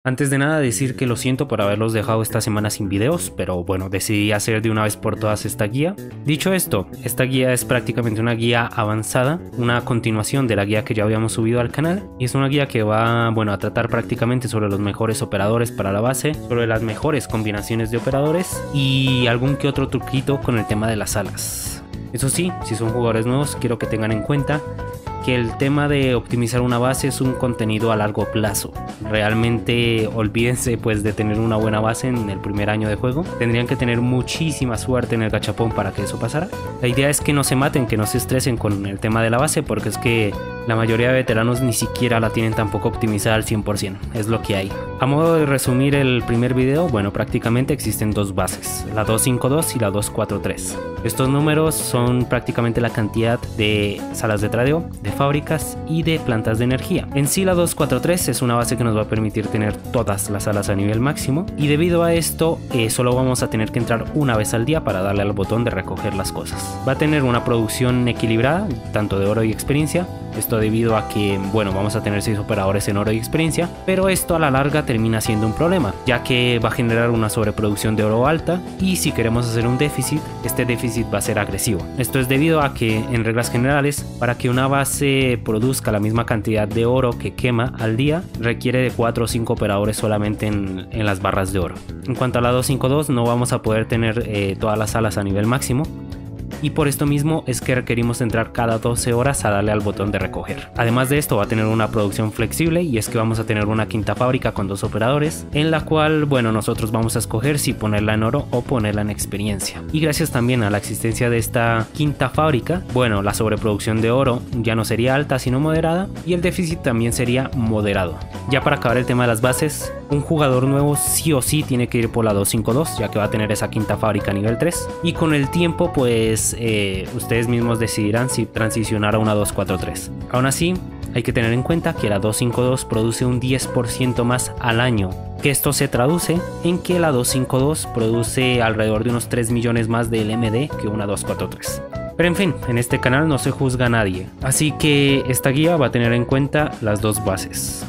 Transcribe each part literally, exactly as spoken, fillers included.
Antes de nada decir que lo siento por haberlos dejado esta semana sin videos, pero bueno, decidí hacer de una vez por todas esta guía. Dicho esto, esta guía es prácticamente una guía avanzada, una continuación de la guía que ya habíamos subido al canal, y es una guía que va, bueno, a tratar prácticamente sobre los mejores operadores para la base, sobre las mejores combinaciones de operadores y algún que otro truquito con el tema de las alas. Eso sí, si son jugadores nuevos, quiero que tengan en cuenta que el tema de optimizar una base es un contenido a largo plazo. Realmente olvídense pues de tener una buena base en el primer año de juego. Tendrían que tener muchísima suerte en el gachapón para que eso pasara. La idea es que no se maten, que no se estresen con el tema de la base, porque es que la mayoría de veteranos ni siquiera la tienen tampoco optimizada al cien por ciento. Es lo que hay. A modo de resumir el primer video, bueno, prácticamente existen dos bases, la dos cinco dos y la dos cuatro tres. Estos números son prácticamente la cantidad de salas de tradeo, de fábricas y de plantas de energía. En sí la dos cuatro tres es una base que nos va a permitir tener todas las salas a nivel máximo, y debido a esto eh, solo vamos a tener que entrar una vez al día para darle al botón de recoger las cosas. Va a tener una producción equilibrada, tanto de oro y experiencia. Esto debido a que, bueno, vamos a tener seis operadores en oro y experiencia, pero esto a la larga termina siendo un problema, ya que va a generar una sobreproducción de oro alta, y si queremos hacer un déficit, este déficit va a ser agresivo. Esto es debido a que, en reglas generales, para que una base produzca la misma cantidad de oro que quema al día, requiere de cuatro o cinco operadores solamente en, en las barras de oro. En cuanto a la dos cinco dos, no vamos a poder tener eh, todas las salas a nivel máximo, y por esto mismo es que requerimos entrar cada doce horas a darle al botón de recoger. Además de esto va a tener una producción flexible, y es que vamos a tener una quinta fábrica con dos operadores, en la cual, bueno, nosotros vamos a escoger si ponerla en oro o ponerla en experiencia. Y gracias también a la existencia de esta quinta fábrica, bueno, la sobreproducción de oro ya no sería alta sino moderada, y el déficit también sería moderado. Ya para acabar el tema de las bases, un jugador nuevo sí o sí tiene que ir por la dos cinco dos, ya que va a tener esa quinta fábrica a nivel tres, y con el tiempo pues Eh, ustedes mismos decidirán si transicionar a una dos cuatro tres. Aún así, hay que tener en cuenta que la dos cinco dos produce un diez por ciento más al año, que esto se traduce en que la dos cinco dos produce alrededor de unos tres millones más de L M D que una dos cuatro tres. Pero en fin, en este canal no se juzga a nadie, así que esta guía va a tener en cuenta las dos bases.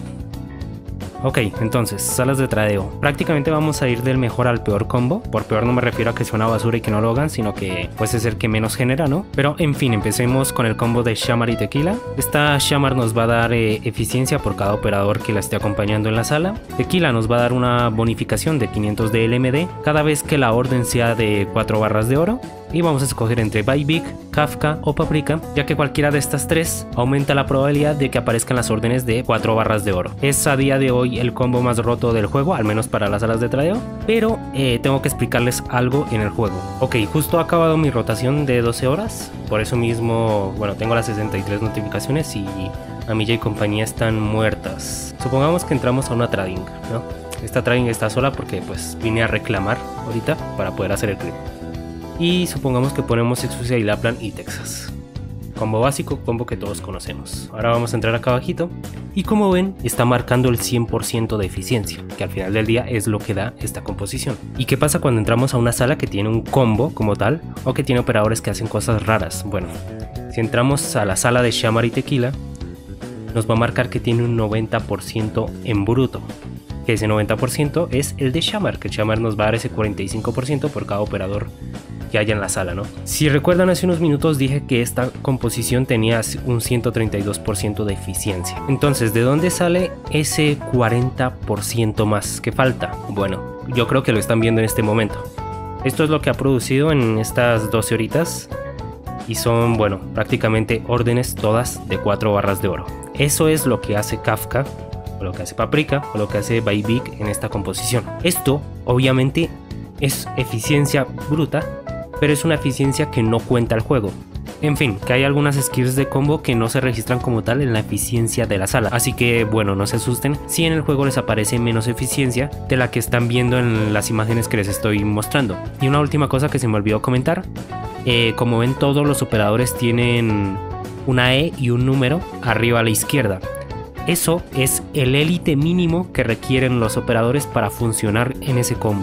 Ok, entonces, salas de tradeo. Prácticamente vamos a ir del mejor al peor combo. Por peor no me refiero a que sea una basura y que no lo hagan, sino que pues es el que menos genera, ¿no? Pero en fin, empecemos con el combo de Shamar y Tequila. Esta Shamar nos va a dar eh, eficiencia por cada operador que la esté acompañando en la sala. Tequila nos va a dar una bonificación de quinientos de L M D cada vez que la orden sea de cuatro barras de oro. Y vamos a escoger entre Baivic, Kafka o Paprika, ya que cualquiera de estas tres aumenta la probabilidad de que aparezcan las órdenes de cuatro barras de oro. Es a día de hoy el combo más roto del juego, al menos para las salas de tradeo, pero eh, tengo que explicarles algo en el juego. Ok, justo ha acabado mi rotación de doce horas, por eso mismo, bueno, tengo las sesenta y tres notificaciones y Amilla y compañía están muertas. Supongamos que entramos a una trading, ¿no? Esta trading está sola porque pues vine a reclamar ahorita para poder hacer el clip. Y supongamos que ponemos Exusia y Lapland y Texas. Combo básico, combo que todos conocemos. Ahora vamos a entrar acá abajito, y como ven está marcando el cien por ciento de eficiencia, que al final del día es lo que da esta composición. ¿Y qué pasa cuando entramos a una sala que tiene un combo como tal, o que tiene operadores que hacen cosas raras? Bueno, si entramos a la sala de Shamar y Tequila, nos va a marcar que tiene un noventa por ciento en bruto, que ese noventa por ciento es el de Shamar, que el Shamar nos va a dar ese cuarenta y cinco por ciento por cada operador que haya en la sala, ¿no? Si recuerdan, hace unos minutos dije que esta composición tenía un ciento treinta y dos por ciento de eficiencia. Entonces, ¿de dónde sale ese cuarenta por ciento más que falta? Bueno, yo creo que lo están viendo en este momento. Esto es lo que ha producido en estas doce horitas, y son, bueno, prácticamente órdenes todas de cuatro barras de oro. Eso es lo que hace Kafka, o lo que hace Paprika, o lo que hace Baivic en esta composición. Esto, obviamente, es eficiencia bruta, pero es una eficiencia que no cuenta al juego. En fin, que hay algunas skills de combo que no se registran como tal en la eficiencia de la sala, así que bueno, no se asusten si en el juego les aparece menos eficiencia de la que están viendo en las imágenes que les estoy mostrando. Y una última cosa que se me olvidó comentar, eh, como ven, todos los operadores tienen una E y un número arriba a la izquierda. Eso es el élite mínimo que requieren los operadores para funcionar en ese combo.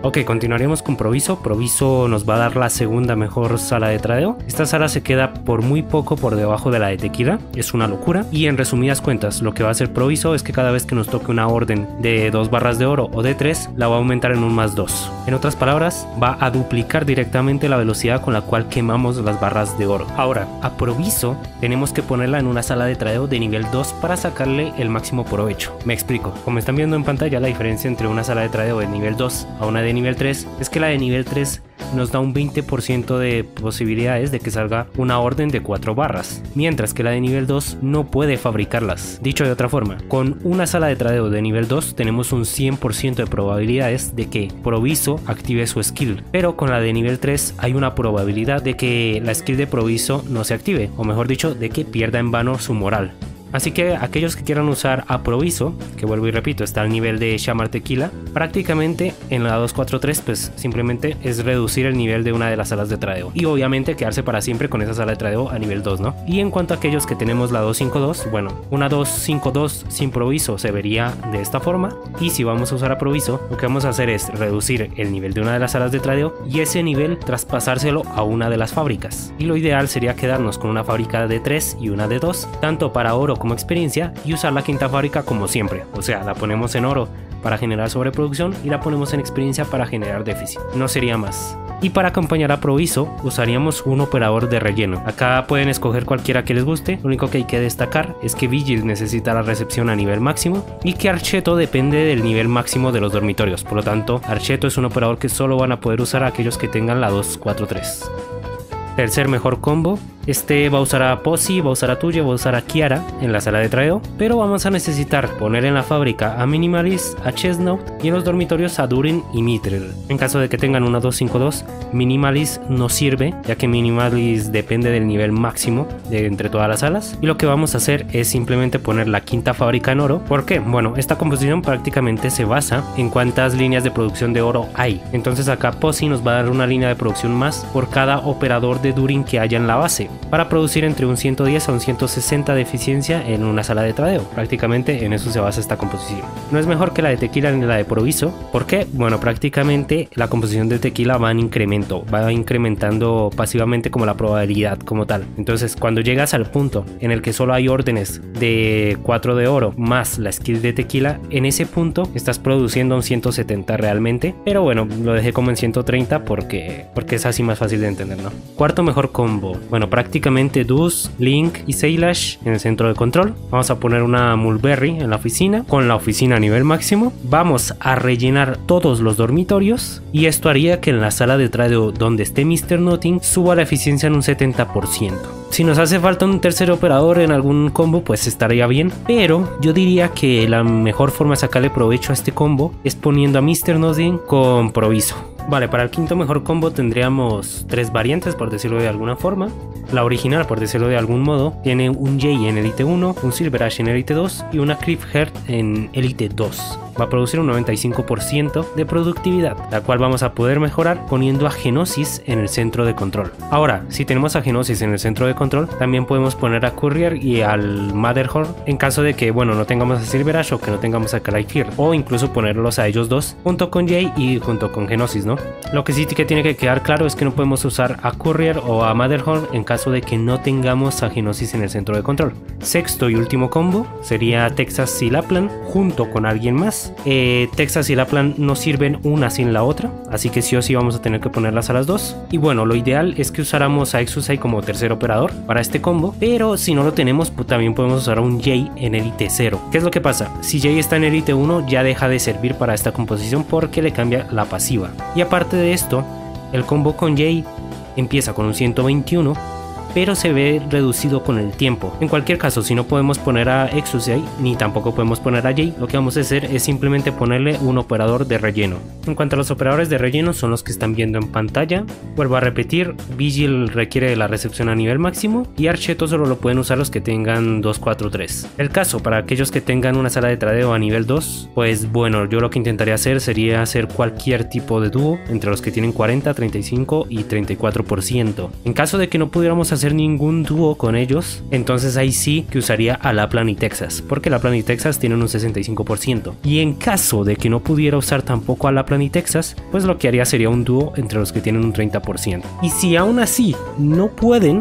Ok, continuaremos con Proviso. Proviso nos va a dar la segunda mejor sala de tradeo. Esta sala se queda por muy poco por debajo de la de Tequila, es una locura. Y en resumidas cuentas, lo que va a hacer Proviso es que cada vez que nos toque una orden de dos barras de oro o de tres, la va a aumentar en un más dos. En otras palabras, va a duplicar directamente la velocidad con la cual quemamos las barras de oro. Ahora, a Proviso tenemos que ponerla en una sala de tradeo de nivel dos para sacarle el máximo provecho. Me explico. Como están viendo en pantalla, la diferencia entre una sala de tradeo de nivel dos a una de nivel tres es que la de nivel tres nos da un veinte por ciento de posibilidades de que salga una orden de cuatro barras, mientras que la de nivel dos no puede fabricarlas. Dicho de otra forma, con una sala de tradeo de nivel dos tenemos un cien por ciento de probabilidades de que Proviso active su skill, pero con la de nivel tres hay una probabilidad de que la skill de Proviso no se active, o mejor dicho, de que pierda en vano su moral. Así que aquellos que quieran usar a Proviso, que vuelvo y repito, está al nivel de Shamar Tequila, prácticamente en la dos cuatro tres pues simplemente es reducir el nivel de una de las salas de tradeo. Y obviamente quedarse para siempre con esa sala de tradeo a nivel dos, ¿no? Y en cuanto a aquellos que tenemos la dos cinco dos, bueno, una dos cinco dos sin Proviso se vería de esta forma. Y si vamos a usar a Proviso, lo que vamos a hacer es reducir el nivel de una de las salas de tradeo y ese nivel traspasárselo a una de las fábricas. Y lo ideal sería quedarnos con una fábrica de tres y una de dos, tanto para oro como experiencia, y usar la quinta fábrica como siempre, o sea, la ponemos en oro para generar sobreproducción y la ponemos en experiencia para generar déficit, no sería más. Y para acompañar a Proviso usaríamos un operador de relleno. Acá pueden escoger cualquiera que les guste, lo único que hay que destacar es que Vigil necesita la recepción a nivel máximo y que Archeto depende del nivel máximo de los dormitorios, por lo tanto Archeto es un operador que solo van a poder usar aquellos que tengan la dos cuatro tres. Tercer mejor combo, este va a usar a Posi, va a usar a Tuya, va a usar a Kiara en la sala de tradeo, pero vamos a necesitar poner en la fábrica a Minimalist, a Chestnut y en los dormitorios a Durin y Mithril. En caso de que tengan una dos cinco dos, Minimalist no sirve, ya que Minimalist depende del nivel máximo de entre todas las salas, y lo que vamos a hacer es simplemente poner la quinta fábrica en oro. ¿Por qué? Bueno, esta composición prácticamente se basa en cuántas líneas de producción de oro hay, entonces acá Posi nos va a dar una línea de producción más por cada operador de Durin que haya en la base, para producir entre un ciento diez a un ciento sesenta de eficiencia en una sala de tradeo. Prácticamente en eso se basa esta composición. No es mejor que la de Tequila ni la de Proviso. ¿Por qué? Bueno, prácticamente la composición de Tequila va en incremento, va incrementando pasivamente como la probabilidad como tal. Entonces cuando llegas al punto en el que solo hay órdenes de cuatro de oro más la skill de Tequila, en ese punto estás produciendo un ciento setenta realmente, pero bueno, lo dejé como en ciento treinta porque, porque es así más fácil de entender, ¿no? Cuarto mejor combo, bueno, prácticamente Dus, Link y Saylash en el centro de control. Vamos a poner una Mulberry en la oficina, con la oficina a nivel máximo. Vamos a rellenar todos los dormitorios y esto haría que en la sala de tradeo donde esté mister Nothing suba la eficiencia en un setenta por ciento. Si nos hace falta un tercer operador en algún combo, pues estaría bien, pero yo diría que la mejor forma de sacarle provecho a este combo es poniendo a mister Nothing con Proviso. Vale, para el quinto mejor combo tendríamos tres variantes, por decirlo de alguna forma. La original, por decirlo de algún modo, tiene un Jay en Elite uno, un Silver Ash en Elite dos y una Cliffheart en Elite dos. Va a producir un noventa y cinco por ciento de productividad, la cual vamos a poder mejorar poniendo a Genosis en el centro de control. Ahora, si tenemos a Genosis en el centro de control, también podemos poner a Courier y al Matterhorn en caso de que, bueno, no tengamos a Silver Ash o que no tengamos a Clayfear, o incluso ponerlos a ellos dos junto con Jay y junto con Genosis, ¿no? Lo que sí que tiene que quedar claro es que no podemos usar a Courier o a Matterhorn en caso de que no tengamos a Genosis en el centro de control. Sexto y último combo sería Texas y Laplan junto con alguien más. Eh, Texas y Laplan no sirven una sin la otra, así que sí o sí vamos a tener que ponerlas a las dos. Y bueno, lo ideal es que usáramos a Exusai como tercer operador para este combo, pero si no lo tenemos, pues también podemos usar a un Jay en Elite cero. ¿Qué es lo que pasa? Si Jay está en Elite uno ya deja de servir para esta composición porque le cambia la pasiva. Y aparte de esto, el combo con Jay empieza con un ciento veintiuno, pero se ve reducido con el tiempo. En cualquier caso, si no podemos poner a Exusai ni tampoco podemos poner a Jay, lo que vamos a hacer es simplemente ponerle un operador de relleno. En cuanto a los operadores de relleno, son los que están viendo en pantalla. Vuelvo a repetir, Vigil requiere de la recepción a nivel máximo y Archeto solo lo pueden usar los que tengan dos cuatro tres. El caso para aquellos que tengan una sala de tradeo a nivel dos, pues bueno, yo lo que intentaría hacer sería hacer cualquier tipo de dúo entre los que tienen cuarenta, treinta y cinco y treinta y cuatro por ciento. En caso de que no pudiéramos hacer hacer ningún dúo con ellos, entonces ahí sí que usaría a Lapland y Texas, porque Lapland y Texas tienen un sesenta y cinco por ciento. Y en caso de que no pudiera usar tampoco a Lapland y Texas, pues lo que haría sería un dúo entre los que tienen un treinta por ciento. Y si aún así no pueden,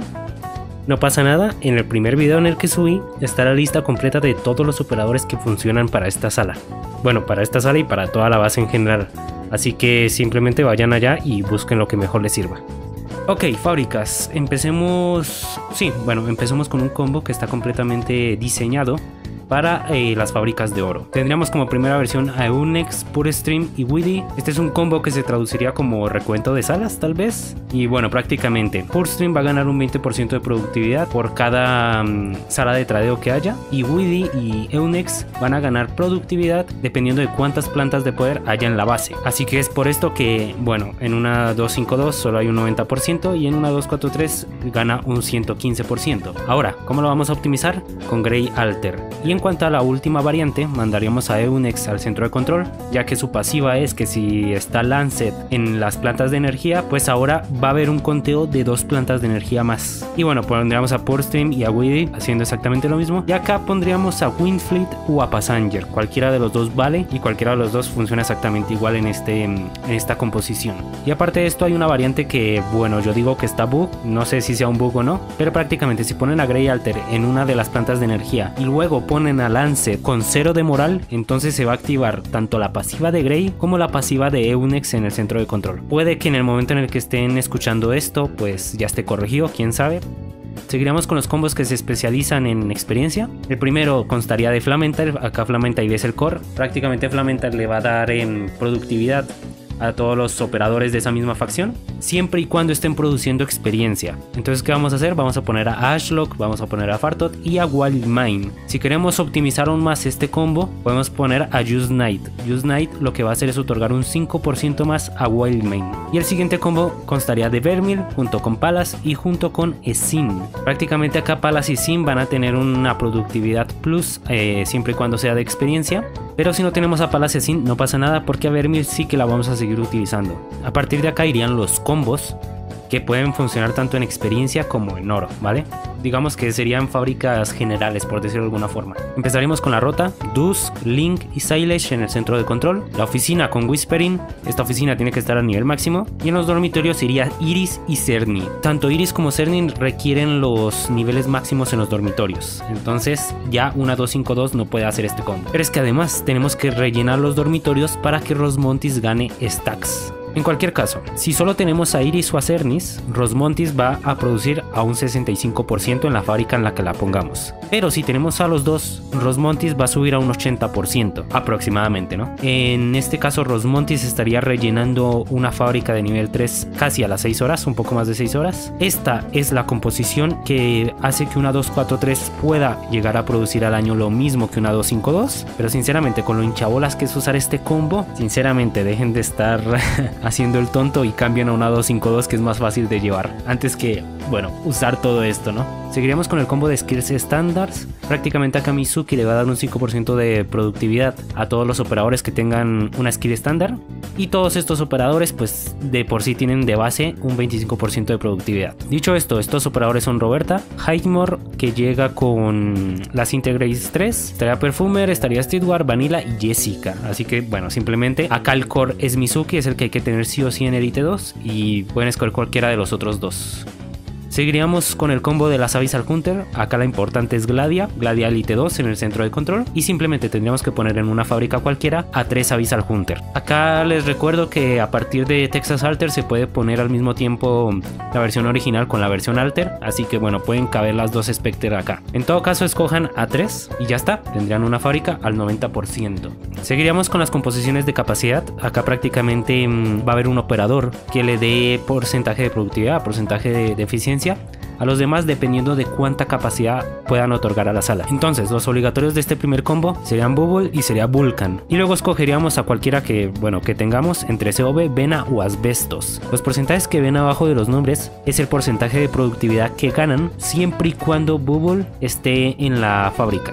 no pasa nada, en el primer video en el que subí está la lista completa de todos los operadores que funcionan para esta sala. Bueno, para esta sala y para toda la base en general. Así que simplemente vayan allá y busquen lo que mejor les sirva. Ok, fábricas, empecemos... Sí, bueno, empecemos con un combo que está completamente diseñado para eh, las fábricas de oro. Tendríamos como primera versión a Eunex, Purestream y Widdy. Este es un combo que se traduciría como recuento de salas, tal vez. Y bueno, prácticamente Purestream va a ganar un veinte por ciento de productividad por cada um, sala de tradeo que haya. Y Widdy y Eunex van a ganar productividad dependiendo de cuántas plantas de poder haya en la base. Así que es por esto que, bueno, en una dos cinco dos solo hay un noventa por ciento y en una dos cuatro tres gana un ciento quince por ciento. Ahora, ¿cómo lo vamos a optimizar? Con Grey Alter. Y en cuanto a la última variante, mandaríamos a Eunex al centro de control, ya que su pasiva es que si está Lancet en las plantas de energía, pues ahora va a haber un conteo de dos plantas de energía más. Y bueno, pondríamos a Purestream y a Widdy haciendo exactamente lo mismo. Y acá pondríamos a Windfleet o a Passenger. Cualquiera de los dos vale y cualquiera de los dos funciona exactamente igual en, este, en esta composición. Y aparte de esto hay una variante que, bueno, yo digo que está bug, no sé si sea un bug o no, pero prácticamente si ponen a Grey Alter en una de las plantas de energía y luego ponen a Lancet con cero de moral, entonces se va a activar tanto la pasiva de Grey como la pasiva de Eunex en el centro de control. Puede que en el momento en el que estén escuchando esto pues ya esté corregido, quién sabe. Seguiremos con los combos que se especializan en experiencia. El primero constaría de Flammental. Acá Flammental es el core. Prácticamente Flammental le va a dar en productividad a todos los operadores de esa misma facción, siempre y cuando estén produciendo experiencia. Entonces, ¿qué vamos a hacer? Vamos a poner a Ashlock, vamos a poner a Fartot y a Wildmine. Si queremos optimizar aún más este combo, podemos poner a Use Knight. Use Knight lo que va a hacer es otorgar un cinco por ciento más a Wildmine. Y el siguiente combo constaría de Vermil junto con Palas y junto con Esin. Prácticamente acá Palas y Sin van a tener una productividad plus eh, siempre y cuando sea de experiencia. Pero si no tenemos a Palas y Esin no pasa nada, porque a Vermil sí que la vamos a seguir utilizando. A partir de acá irían los combos que pueden funcionar tanto en experiencia como en oro, ¿vale? Digamos que serían fábricas generales, por decirlo de alguna forma. Empezaremos con la Rota, Dusk, Link y Silage en el centro de control. La oficina con Whispering, esta oficina tiene que estar a nivel máximo. Y en los dormitorios iría Iris y Cerny. Tanto Iris como Cerny requieren los niveles máximos en los dormitorios. Entonces ya una dos cinco dos no puede hacer este combo. Pero es que además tenemos que rellenar los dormitorios para que Rosmontis gane stacks. En cualquier caso, si solo tenemos a Iris o a Cernis, Rosmontis va a producir a un sesenta y cinco por ciento en la fábrica en la que la pongamos. Pero si tenemos a los dos, Rosmontis va a subir a un ochenta por ciento aproximadamente, ¿no? En este caso, Rosmontis estaría rellenando una fábrica de nivel tres casi a las seis horas, un poco más de seis horas. Esta es la composición que hace que una dos cuatro tres pueda llegar a producir al año lo mismo que una dos cinco dos. Pero sinceramente, con lo hinchabolas que es usar este combo, sinceramente dejen de estar haciendo el tonto y cambien a una dos cinco dos, que es más fácil de llevar antes que, bueno, usar todo esto, ¿no? Seguiríamos con el combo de Skills Standards. Prácticamente acá Mizuki le va a dar un cinco por ciento de productividad a todos los operadores que tengan una skill estándar, y todos estos operadores pues de por sí tienen de base un veinticinco por ciento de productividad. Dicho esto, estos operadores son Roberta, Hightmore, que llega con las Integrates tres, estaría Perfumer, estaría Steward, Vanilla y Jessica. Así que bueno, simplemente acá el core es Mizuki, es el que hay que tener sí o sí en Elite dos, y pueden escoger cualquiera de los otros dos. Seguiríamos con el combo de las Abyssal Hunter. Acá la importante es Gladia, Gladia Elite dos en el centro de control, y simplemente tendríamos que poner en una fábrica cualquiera a tres Abyssal Hunter. Acá les recuerdo que a partir de Texas Alter se puede poner al mismo tiempo la versión original con la versión Alter, así que bueno, pueden caber las dos Spectre acá. En todo caso escojan a tres y ya está, tendrían una fábrica al noventa por ciento. Seguiríamos con las composiciones de capacidad. Acá prácticamente mmm, va a haber un operador que le dé porcentaje de productividad, porcentaje de, de eficiencia a los demás dependiendo de cuánta capacidad puedan otorgar a la sala. Entonces los obligatorios de este primer combo serían Bubble y sería Vulcan, y luego escogeríamos a cualquiera que, bueno, que tengamos entre C O B, Vena o Asbestos. Los porcentajes que ven abajo de los nombres es el porcentaje de productividad que ganan siempre y cuando Bubble esté en la fábrica.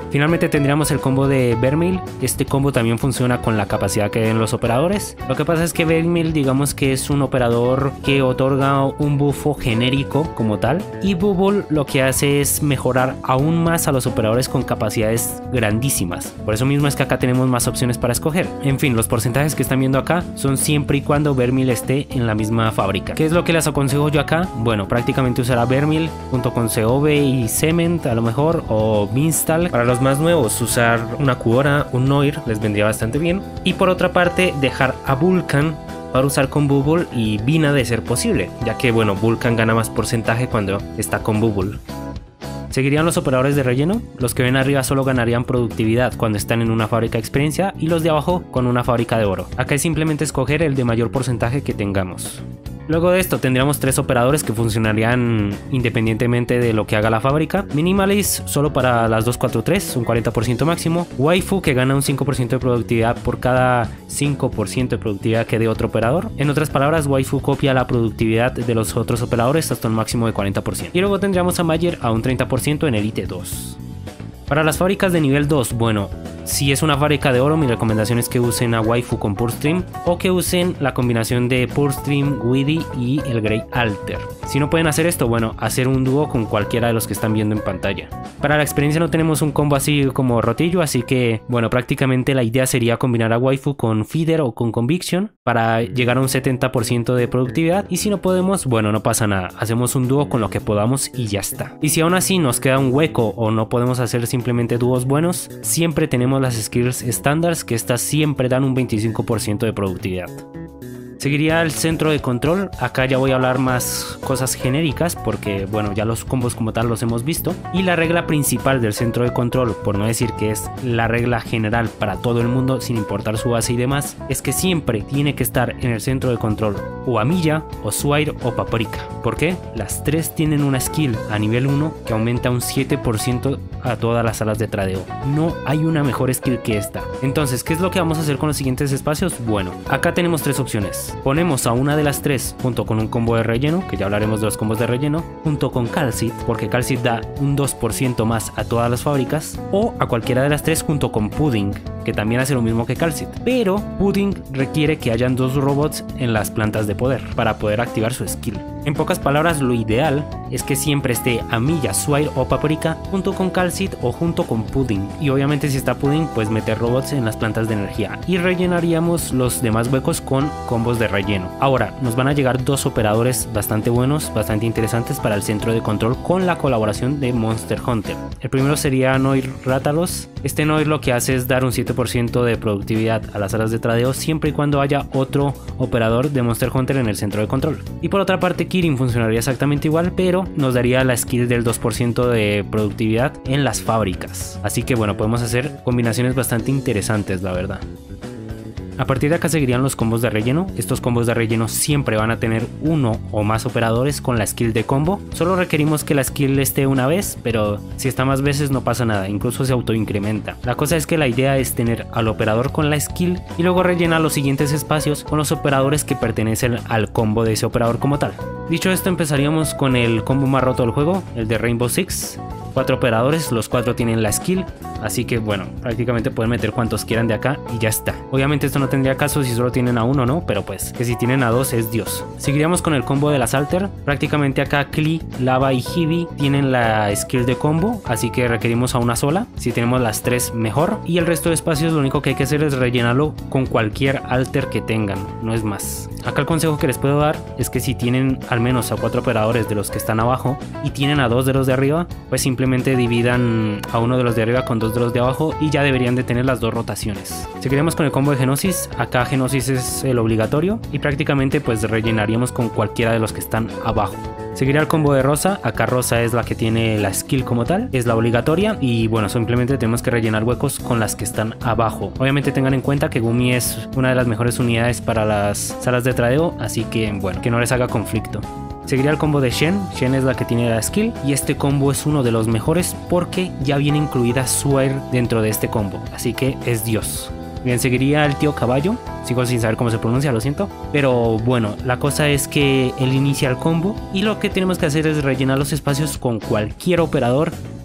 Finalmente tendríamos el combo de Vermeil. Este combo también funciona con la capacidad que den los operadores. Lo que pasa es que Vermeil, digamos que es un operador que otorga un bufo genérico como tal, y Bubble lo que hace es mejorar aún más a los operadores con capacidades grandísimas. Por eso mismo es que acá tenemos más opciones para escoger. En fin, los porcentajes que están viendo acá son siempre y cuando Vermeil esté en la misma fábrica. ¿Qué es lo que les aconsejo yo acá? Bueno, prácticamente usará Vermeil junto con C O V y Cement a lo mejor, o Minstal. Para los más nuevos, usar una Quora, un Noir les vendría bastante bien. Y por otra parte, dejar a Vulcan para usar con Bubble y Vina de ser posible, ya que bueno, Vulcan gana más porcentaje cuando está con Bubble. Seguirían los operadores de relleno. Los que ven arriba solo ganarían productividad cuando están en una fábrica de experiencia, y los de abajo con una fábrica de oro. Acá es simplemente escoger el de mayor porcentaje que tengamos. Luego de esto tendríamos tres operadores que funcionarían independientemente de lo que haga la fábrica. Minimalist solo para las dos cuatro tres, un cuarenta por ciento máximo. Waifu, que gana un cinco por ciento de productividad por cada cinco por ciento de productividad que dé otro operador. En otras palabras, Waifu copia la productividad de los otros operadores hasta un máximo de cuarenta por ciento. Y luego tendríamos a Mayer a un treinta por ciento en Elite dos. Para las fábricas de nivel dos, bueno, si es una fábrica de oro, mi recomendación es que usen a Waifu con Purstream, o que usen la combinación de Purstream, Widdy y el Grey Alter. Si no pueden hacer esto, bueno, hacer un dúo con cualquiera de los que están viendo en pantalla. Para la experiencia no tenemos un combo así como rotillo, así que bueno, prácticamente la idea sería combinar a Waifu con Feeder o con Conviction para llegar a un setenta por ciento de productividad, y si no podemos, bueno, no pasa nada, hacemos un dúo con lo que podamos y ya está. Y si aún así nos queda un hueco o no podemos hacer simplemente dúos buenos, siempre tenemos las skills estándares, que estas siempre dan un veinticinco por ciento de productividad. Seguiría el centro de control. Acá ya voy a hablar más cosas genéricas porque bueno, ya los combos como tal los hemos visto. Y la regla principal del centro de control, por no decir que es la regla general para todo el mundo sin importar su base y demás, es que siempre tiene que estar en el centro de control o Amilla, o Swire o Paprika. ¿Por qué? Las tres tienen una skill a nivel uno que aumenta un siete por ciento a todas las salas de tradeo. No hay una mejor skill que esta. Entonces, ¿qué es lo que vamos a hacer con los siguientes espacios? Bueno, acá tenemos tres opciones. Ponemos a una de las tres junto con un combo de relleno, que ya hablaremos de los combos de relleno, junto con Calcit, porque Calcit da un dos por ciento más a todas las fábricas, o a cualquiera de las tres junto con Pudding, que también hace lo mismo que Calcit, pero Pudding requiere que hayan dos robots en las plantas de poder para poder activar su skill. En pocas palabras, lo ideal es que siempre esté Amilla, Swire o Paprika junto con Calcit o junto con Pudding, y obviamente si está Pudding, pues meter robots en las plantas de energía, y rellenaríamos los demás huecos con combos de relleno. Ahora nos van a llegar dos operadores bastante buenos, bastante interesantes para el centro de control con la colaboración de Monster Hunter. El primero sería Noir Rathalos. Este Noir lo que hace es dar un siete por ciento de productividad a las salas de tradeo siempre y cuando haya otro operador de Monster Hunter en el centro de control. Y por otra parte, Kirin funcionaría exactamente igual, pero nos daría la skill del dos por ciento de productividad en las fábricas. Así que bueno, podemos hacer combinaciones bastante interesantes, la verdad. A partir de acá seguirían los combos de relleno. Estos combos de relleno siempre van a tener uno o más operadores con la skill de combo. Solo requerimos que la skill esté una vez, pero si está más veces no pasa nada, incluso se autoincrementa. La cosa es que la idea es tener al operador con la skill y luego rellenar los siguientes espacios con los operadores que pertenecen al combo de ese operador como tal. Dicho esto, empezaríamos con el combo más roto del juego, el de Rainbow Six. Cuatro operadores, los cuatro tienen la skill, así que bueno, prácticamente pueden meter cuantos quieran de acá y ya está. Obviamente esto no tendría caso si solo tienen a uno, ¿no? Pero pues, que si tienen a dos es Dios. Seguiríamos con el combo de las Alter. Prácticamente acá Klee, Lava y Hibi tienen la skill de combo, así que requerimos a una sola. Si tenemos las tres, mejor. Y el resto de espacios lo único que hay que hacer es rellenarlo con cualquier Alter que tengan, no es más. Acá el consejo que les puedo dar es que si tienen al menos a cuatro operadores de los que están abajo y tienen a dos de los de arriba, pues simplemente dividan a uno de los de arriba con dos de los de abajo y ya deberían de tener las dos rotaciones. Seguiremos con el combo de Genosis. Acá Genosis es el obligatorio y prácticamente pues rellenaríamos con cualquiera de los que están abajo. Seguiría el combo de Rosa. Acá Rosa es la que tiene la skill como tal, es la obligatoria y bueno, simplemente tenemos que rellenar huecos con las que están abajo. Obviamente tengan en cuenta que Gumi es una de las mejores unidades para las salas de tradeo, así que bueno, que no les haga conflicto. Seguiría el combo de Shen. Shen es la que tiene la skill y este combo es uno de los mejores porque ya viene incluida Swire dentro de este combo, así que es Dios. Bien, seguiría el tío Caballo. Sigo sin saber cómo se pronuncia, lo siento. Pero bueno, la cosa es que él inicia el combo y lo que tenemos que hacer es rellenar los espacios con cualquier operador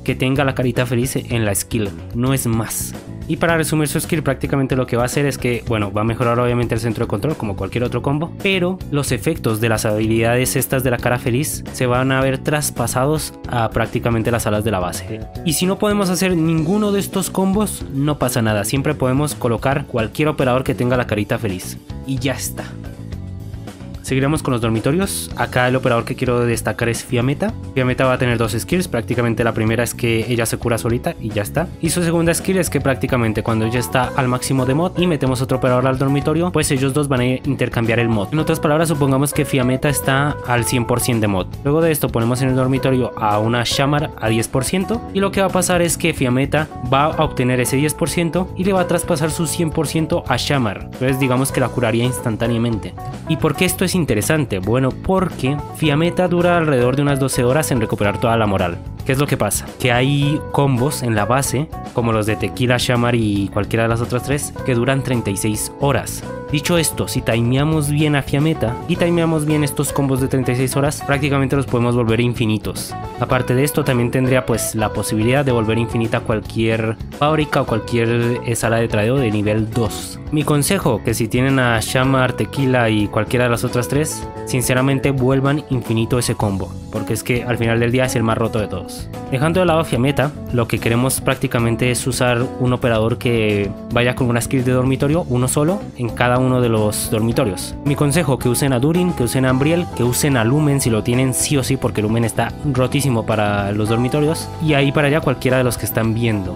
que tenga la carita feliz en la skill, no es más. Y para resumir su skill, prácticamente lo que va a hacer es que, bueno, va a mejorar obviamente el centro de control como cualquier otro combo, pero los efectos de las habilidades estas de la cara feliz se van a ver traspasados a prácticamente las alas de la base. Y si no podemos hacer ninguno de estos combos, no pasa nada, siempre podemos colocar cualquier operador que tenga la carita feliz. Y ya está. Seguiremos con los dormitorios. Acá el operador que quiero destacar es Fiametta. Fiametta va a tener dos skills. Prácticamente la primera es que ella se cura solita y ya está. Y su segunda skill es que prácticamente cuando ella está al máximo de mod y metemos otro operador al dormitorio, pues ellos dos van a intercambiar el mod. En otras palabras, supongamos que Fiametta está al cien por ciento de mod. Luego de esto ponemos en el dormitorio a una Shamar a diez por ciento y lo que va a pasar es que Fiametta va a obtener ese diez por ciento y le va a traspasar su cien por ciento a Shamar. Entonces digamos que la curaría instantáneamente. ¿Y por qué esto es interesante? Bueno, porque Fiametta dura alrededor de unas doce horas en recuperar toda la moral. ¿Qué es lo que pasa? Que hay combos en la base, como los de Tequila, Shamar y cualquiera de las otras tres, que duran treinta y seis horas. Dicho esto, si timeamos bien a Fiametta y timeamos bien estos combos de treinta y seis horas, prácticamente los podemos volver infinitos. Aparte de esto, también tendría pues la posibilidad de volver infinita cualquier fábrica o cualquier sala de tradeo de nivel dos. Mi consejo, que si tienen a Shamar, Tequila y cualquiera de las otras tres, sinceramente vuelvan infinito ese combo, porque es que al final del día es el más roto de todos. Dejando de lado a Fiametta, lo que queremos prácticamente es usar un operador que vaya con una skill de dormitorio, uno solo, en cada uno de los dormitorios. Mi consejo, que usen a Durin, que usen a Ambriel, que usen a Lumen si lo tienen sí o sí, porque Lumen está rotísimo para los dormitorios, y ahí para allá cualquiera de los que están viendo.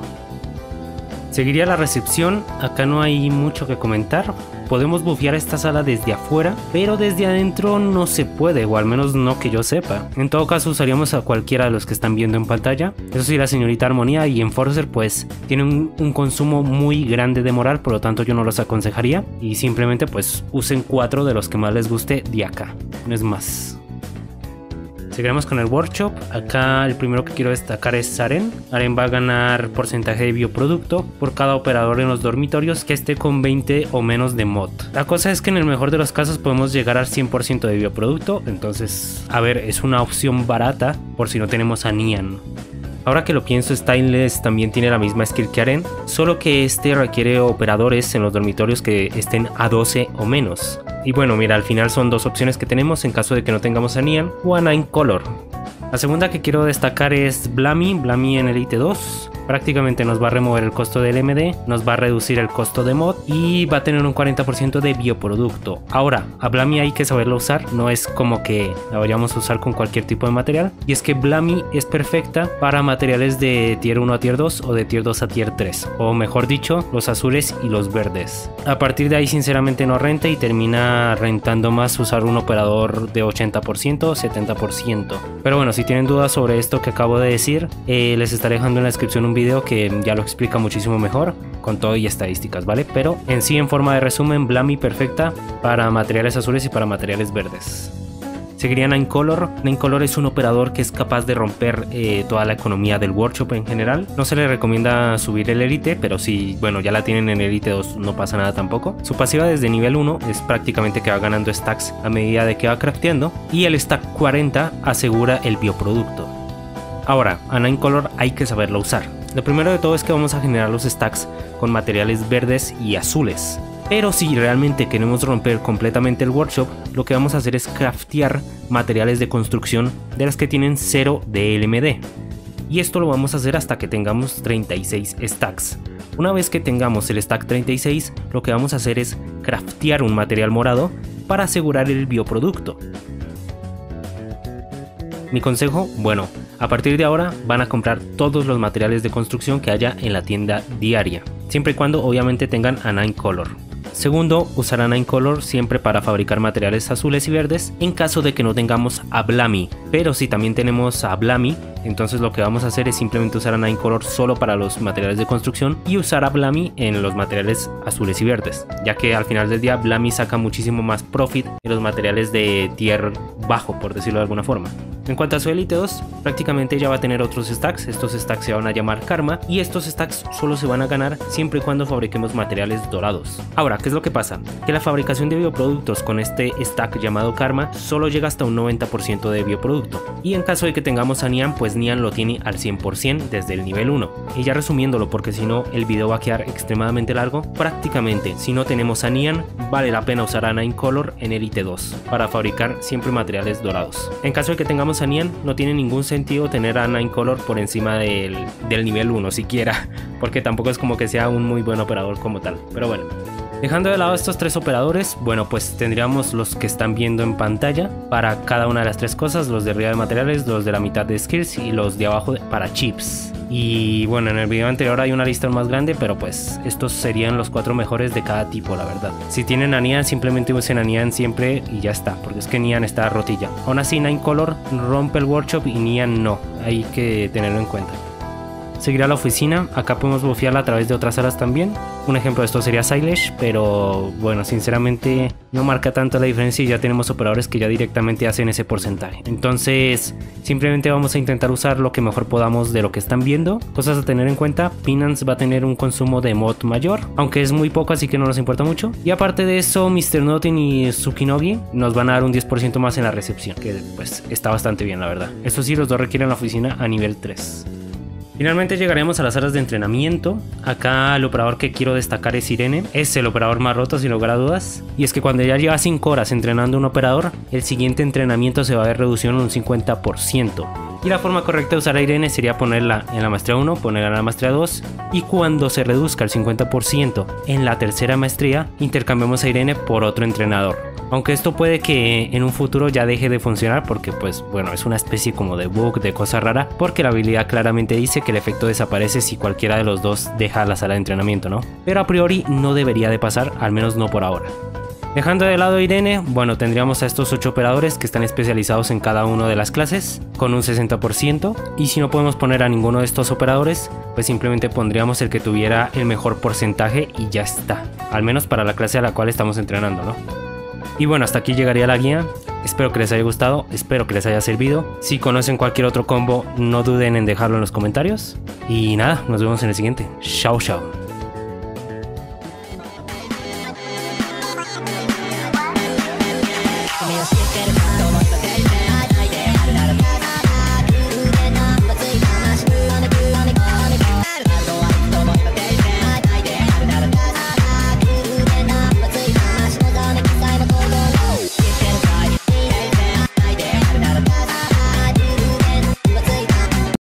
Seguiría la recepción. Acá no hay mucho que comentar. Podemos bufear esta sala desde afuera, pero desde adentro no se puede, o al menos no que yo sepa. En todo caso usaríamos a cualquiera de los que están viendo en pantalla. Eso sí, la señorita Armonía y Enforcer pues tienen un, un consumo muy grande de moral, por lo tanto yo no los aconsejaría. Y simplemente pues usen cuatro de los que más les guste de acá, no es más. Seguiremos con el workshop. Acá el primero que quiero destacar es Aren. Aren va a ganar porcentaje de bioproducto por cada operador en los dormitorios que esté con veinte o menos de mod. La cosa es que en el mejor de los casos podemos llegar al cien por ciento de bioproducto. Entonces, a ver, es una opción barata por si no tenemos a Nian. Ahora que lo pienso, Stainless también tiene la misma skill que Aren, solo que este requiere operadores en los dormitorios que estén a doce o menos. Y bueno, mira, al final son dos opciones que tenemos en caso de que no tengamos a Nian o a Nine Color. La segunda que quiero destacar es Blami, Blami en Elite dos. Prácticamente nos va a remover el costo del M D, nos va a reducir el costo de mod y va a tener un cuarenta por ciento de bioproducto. Ahora, a Blami hay que saberlo usar, no es como que la vayamos a usar con cualquier tipo de material. Y es que Blami es perfecta para materiales de tier uno a tier dos o de tier dos a tier tres. O mejor dicho, los azules y los verdes. A partir de ahí sinceramente no renta y termina rentando más usar un operador de ochenta por ciento o setenta por ciento. Pero bueno, si tienen dudas sobre esto que acabo de decir, eh, les estaré dejando en la descripción un video que ya lo explica muchísimo mejor con todo y estadísticas, ¿vale? Pero en sí, en forma de resumen, Blami perfecta para materiales azules y para materiales verdes. Seguiría Nine Color. Nine Color es un operador que es capaz de romper eh, toda la economía del workshop en general. No se le recomienda subir el Elite, pero si, bueno, ya la tienen en Elite dos no pasa nada tampoco. Su pasiva desde nivel uno es prácticamente que va ganando stacks a medida de que va crafteando y el stack cuarenta asegura el bioproducto. Ahora, a Nine Color hay que saberlo usar. Lo primero de todo es que vamos a generar los stacks con materiales verdes y azules. Pero si realmente queremos romper completamente el workshop, lo que vamos a hacer es craftear materiales de construcción de las que tienen cero de L M D. Y esto lo vamos a hacer hasta que tengamos treinta y seis stacks. Una vez que tengamos el stack treinta y seis, lo que vamos a hacer es craftear un material morado para asegurar el bioproducto. Mi consejo, bueno, a partir de ahora van a comprar todos los materiales de construcción que haya en la tienda diaria, siempre y cuando obviamente tengan a Nine Color. Segundo, usar a Nine Color siempre para fabricar materiales azules y verdes en caso de que no tengamos a Blami. Pero si también tenemos a Blami, entonces lo que vamos a hacer es simplemente usar a Nine Color solo para los materiales de construcción y usar a Blami en los materiales azules y verdes, ya que al final del día Blami saca muchísimo más profit en los materiales de tier bajo, por decirlo de alguna forma. En cuanto a su Elite dos, prácticamente ella va a tener otros stacks. Estos stacks se van a llamar Karma y estos stacks solo se van a ganar siempre y cuando fabriquemos materiales dorados. Ahora, ¿qué es lo que pasa? Que la fabricación de bioproductos con este stack llamado Karma solo llega hasta un noventa por ciento de bioproducto. Y en caso de que tengamos a Nian, pues pues Nian lo tiene al cien por ciento desde el nivel uno. Y ya resumiéndolo, porque si no el video va a quedar extremadamente largo, prácticamente si no tenemos a Nian, vale la pena usar a Nine Color en Elite dos para fabricar siempre materiales dorados. En caso de que tengamos a Nian, no tiene ningún sentido tener a Nine Color por encima del, del nivel uno siquiera, porque tampoco es como que sea un muy buen operador como tal. Pero bueno, dejando de lado estos tres operadores, bueno, pues tendríamos los que están viendo en pantalla para cada una de las tres cosas: los de arriba de materiales, los de la mitad de skills y los de abajo para chips. Y bueno, en el video anterior hay una lista más grande, pero pues estos serían los cuatro mejores de cada tipo, la verdad. Si tienen a Nian, simplemente usen a Nian siempre y ya está, porque es que Nian está rotilla. Aún así, Nine Color rompe el workshop y Nian no, hay que tenerlo en cuenta. Seguir a la oficina, acá podemos bufearla a través de otras salas también. Un ejemplo de esto sería Silesh, pero bueno, sinceramente no marca tanto la diferencia y ya tenemos operadores que ya directamente hacen ese porcentaje. Entonces simplemente vamos a intentar usar lo que mejor podamos de lo que están viendo. Cosas a tener en cuenta: Pinance va a tener un consumo de mod mayor, aunque es muy poco, así que no nos importa mucho. Y aparte de eso, mister Noten y Tsukinogi nos van a dar un diez por ciento más en la recepción, que pues está bastante bien, la verdad. Eso sí, los dos requieren la oficina a nivel tres. Finalmente llegaremos a las salas de entrenamiento. Acá el operador que quiero destacar es Irene. Es el operador más roto sin lugar a dudas. Y es que cuando ya lleva cinco horas entrenando un operador, el siguiente entrenamiento se va a ver reducido en un cincuenta por ciento. Y la forma correcta de usar a Irene sería ponerla en la maestría uno, ponerla en la maestría dos, y cuando se reduzca el cincuenta por ciento en la tercera maestría, intercambiamos a Irene por otro entrenador. Aunque esto puede que en un futuro ya deje de funcionar, porque pues bueno, es una especie como de bug, de cosa rara, porque la habilidad claramente dice que el efecto desaparece si cualquiera de los dos deja la sala de entrenamiento, ¿no? Pero a priori no debería de pasar, al menos no por ahora. Dejando de lado a Irene, bueno, tendríamos a estos ocho operadores que están especializados en cada una de las clases, con un sesenta por ciento, y si no podemos poner a ninguno de estos operadores, pues simplemente pondríamos el que tuviera el mejor porcentaje y ya está, al menos para la clase a la cual estamos entrenando, ¿no? Y bueno, hasta aquí llegaría la guía. Espero que les haya gustado, espero que les haya servido. Si conocen cualquier otro combo, no duden en dejarlo en los comentarios. Y nada, nos vemos en el siguiente. Chao, chao. Me